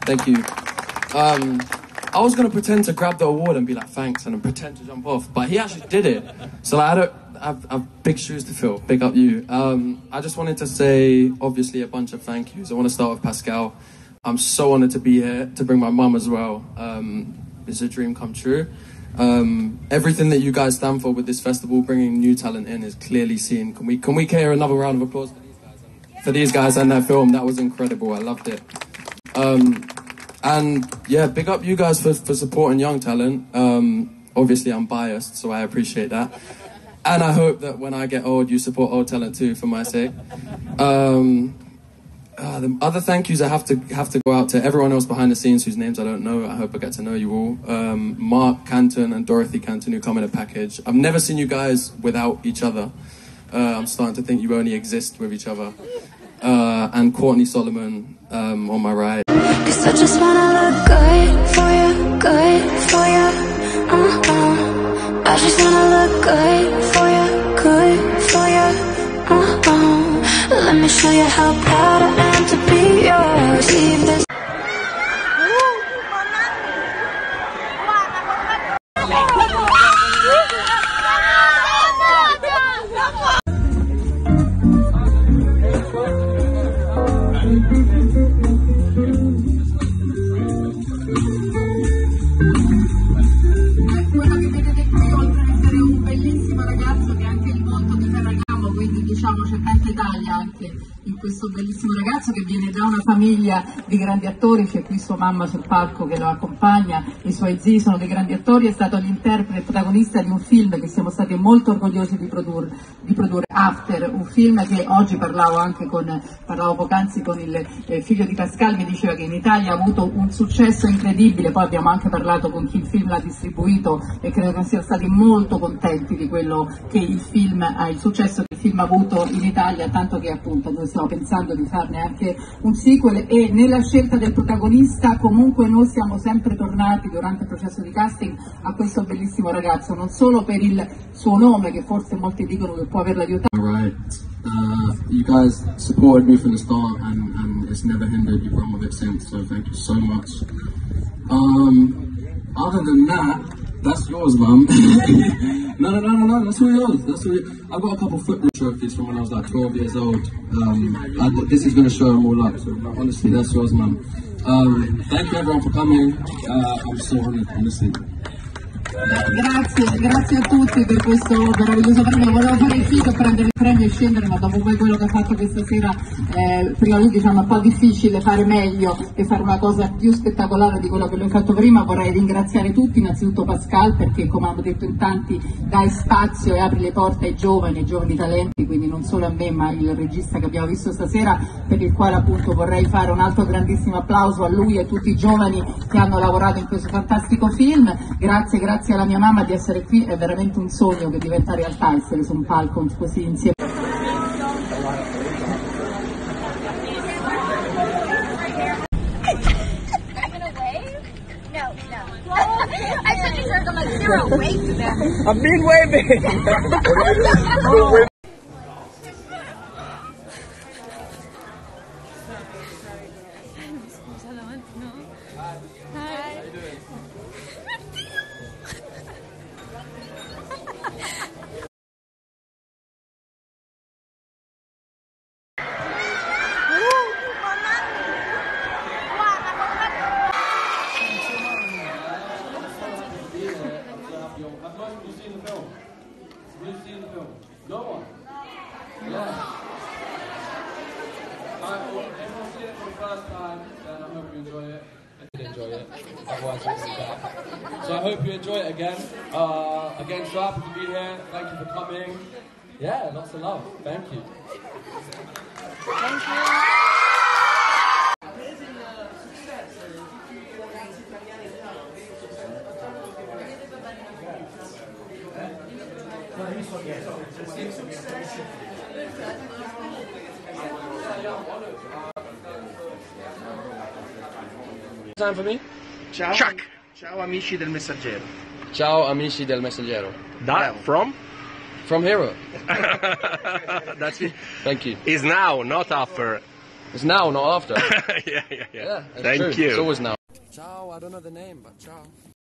Thank you. I was going to pretend to grab the award and be like, thanks, and then pretend to jump off, but he actually did it. So like, I have big shoes to fill. Big up you. I just wanted to say, obviously, a bunch of thank yous. I want to start with Pascal. I'm so honoured to be here, to bring my mum as well. It's a dream come true. Everything that you guys stand for with this festival, bringing new talent in, is clearly seen. Can we hear another round of applause for these guys and their film? That was incredible. I loved it. And yeah, big up you guys for supporting young talent. Obviously, I'm biased, so I appreciate that. And I hope that when I get old, you support old talent too, for my sake. The other thank yous I have to go out to everyone else behind the scenes whose names I don't know. I hope I get to know you all. Mark Canton and Dorothy Canton, who come in a package. I've never seen you guys without each other. I'm starting to think you only exist with each other. And Courtney Solomon on my right. 'Cause I just wanna look good for you, good for you. I just wanna look good for you, good for you. Let me show you how proud I am to be yours. Leave this. Diciamo c'è tanta Italia anche in questo bellissimo ragazzo che viene da una famiglia di grandi attori. C'è qui sua mamma sul palco che lo accompagna, i suoi zii sono dei grandi attori, è stato l'interprete protagonista di un film che siamo stati molto orgogliosi di produrre After, un film che oggi parlavo poc'anzi con il figlio di Pascal, mi diceva che in Italia ha avuto un successo incredibile, poi abbiamo anche parlato con chi il film l'ha distribuito e credo che siano stati molto contenti di quello che il successo che il film ha avuto in Italia, tanto che appunto noi stiamo pensando di farne anche un sequel. E nella scelta del protagonista comunque noi siamo sempre tornati durante il processo di casting a questo bellissimo ragazzo, non solo per il suo nome, che forse molti dicono che può averlo aiutato. Alright, you guys supported me from the start and it's never hindered, you've run with it since, so thank you so much. Other than that, that's yours, mum. No, that's all yours. I've got a couple football trophies from when I was like 12 years old. This is going to show them all up, so honestly, that's yours, mum. Thank you everyone for coming. I'm so honored, honestly. Grazie a tutti per questo meraviglioso premio. Volevo fare il figo e prendere il premio e scendere, ma dopo poi quello che ha fatto questa sera, prima lui diciamo è un po' difficile fare meglio e fare una cosa più spettacolare di quello che lui ha fatto prima. Vorrei ringraziare tutti, innanzitutto Pascal, perché come hanno detto in tanti dai spazio e apre le porte ai giovani talenti, quindi non solo a me ma il regista che abbiamo visto stasera, per il quale appunto vorrei fare un altro grandissimo applauso a lui e a tutti i giovani che hanno lavorato in questo fantastico film. Grazie alla mia mamma di essere qui, è veramente un sogno che diventa realtà essere su un palco così insieme. I said you heard them like zero weight to them. I've been waving. You've seen the film? No one? Yeah. Everyone see it for the first time, then I hope you enjoy it. I did enjoy it, otherwise I wouldn't be back. So I hope you enjoy it again. Again, so happy to be here. Thank you for coming. Yeah, lots of love. Thank you. Thank you. Time for me? Ciao. Chuck. Ciao amici del Messaggero. Ciao amici del Messaggero. From? From Hero. That's it. Thank you. Is now, not after. It's now, not after. Yeah. Yeah, Thank true. you. It's always now. Ciao, I don't know the name, but ciao.